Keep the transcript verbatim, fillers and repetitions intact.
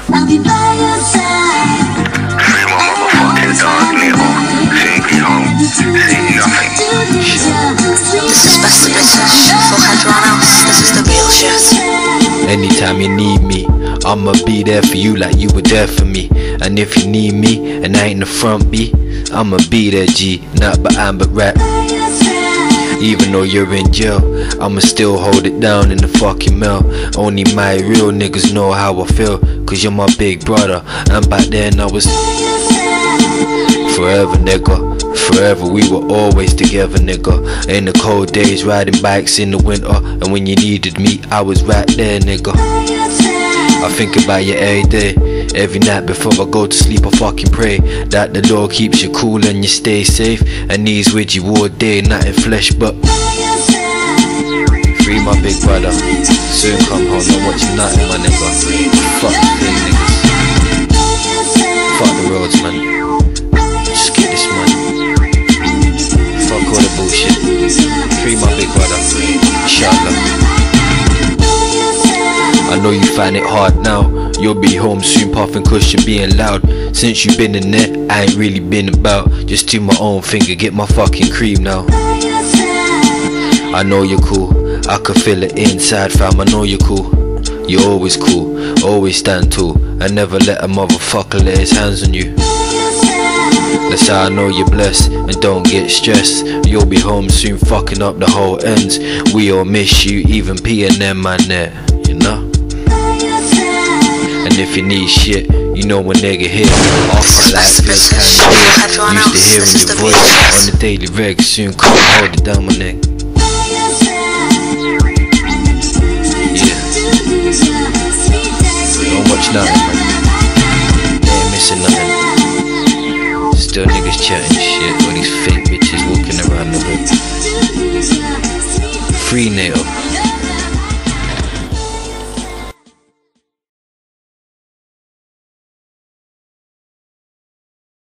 I'll be by your side. Free my motherfucking dog, nigga. Seen me home, seen nothing. This is Best of British for everyone else. This is the real shit. Anytime you need me, I'ma be there for you like you were there for me. And if you need me and I ain't the front B, I'ma be there G, not behind but rap. Even though you're in jail, I'ma still hold it down in the fucking mail. Only my real niggas know how I feel, cause you're my big brother. And back then I was forever nigga. Forever we were always together nigga. In the cold days riding bikes in the winter, and when you needed me I was right there nigga. I think about you every day, every night before I go to sleep I fucking pray that the Lord keeps you cool and you stay safe, and He's with you all day, not in flesh but free my big brother. Soon come home, don't watch nothing my nigga. Fuck the thing niggas, fuck the roads man, just get this money, fuck all the bullshit. Free my big brother, inshallah. I know you find it hard now, you'll be home soon puffing cause you're being loud. Since you been in there, I ain't really been about, just do my own finger, get my fucking cream now. I know you're cool, I can feel it inside fam, I know you're cool. You're always cool, always stand tall, and never let a motherfucker lay his hands on you. That's how I know you're blessed, and don't get stressed. You'll be home soon fucking up the whole ends. We all miss you, even P and M man there, you know. And if you need shit, you know when nigga hit off my life feels kinda weird. Used to hearing your voice on the daily reg, soon come hold it down my neck. Yeah, don't watch nothing man, they ain't missing nothing. Still niggas chatting shit, all these fake bitches walking around the hood. Free Nato.